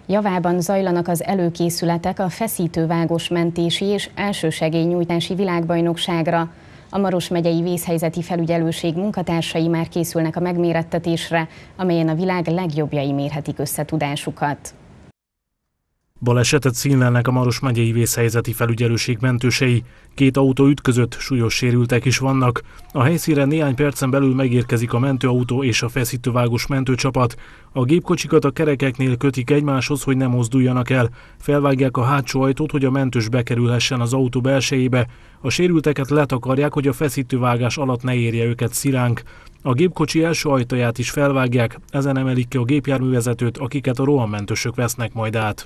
Javában zajlanak az előkészületek a feszítővágós mentési és elsősegélynyújtási világbajnokságra. A Maros megyei vészhelyzeti felügyelőség munkatársai már készülnek a megmérettetésre, amelyen a világ legjobbjai mérhetik összetudásukat. Balesetet színlelnek a Maros megyei vészhelyzeti felügyelőség mentősei. 2 autó ütközött, súlyos sérültek is vannak. A helyszínre néhány percen belül megérkezik a mentőautó és a feszítővágós mentőcsapat. A gépkocsikat a kerekeknél kötik egymáshoz, hogy ne mozduljanak el. Felvágják a hátsó ajtót, hogy a mentős bekerülhessen az autó belsejébe. A sérülteket letakarják, hogy a feszítővágás alatt ne érje őket szilánk. A gépkocsi első ajtaját is felvágják, ezen emelik ki a gépjárművezetőt, akiket a rohammentősök vesznek majd át.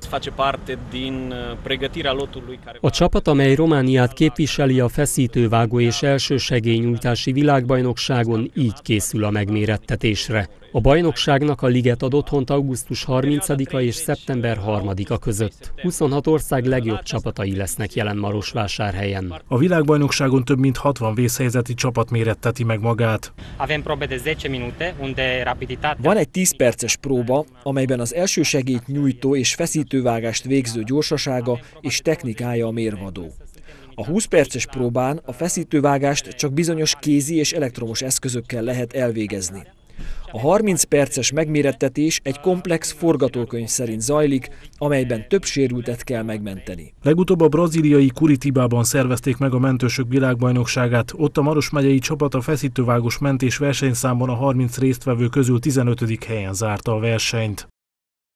A csapat, amely Romániát képviseli a feszítővágó és elsősegélynyújtási világbajnokságon, így készül a megmérettetésre. A bajnokságnak a liget ad otthont augusztus 30-a és szeptember 3-a között. 26 ország legjobb csapatai lesznek jelen Marosvásárhelyen. A világbajnokságon több mint 60 vészhelyzeti csapat méretteti meg magát. Van egy 10 perces próba, amelyben az elsősegélyt nyújtó és feszítővágást végző gyorsasága és technikája a mérvadó. A 20 perces próbán a feszítővágást csak bizonyos kézi és elektromos eszközökkel lehet elvégezni. A 30 perces megmérettetés egy komplex forgatókönyv szerint zajlik, amelyben több sérültet kell megmenteni. Legutóbb a brazíliai Curitibában szervezték meg a mentősök világbajnokságát. Ott a Maros megyei csapat a feszítővágós mentés versenyszámban a 30 résztvevő közül 15. helyen zárta a versenyt.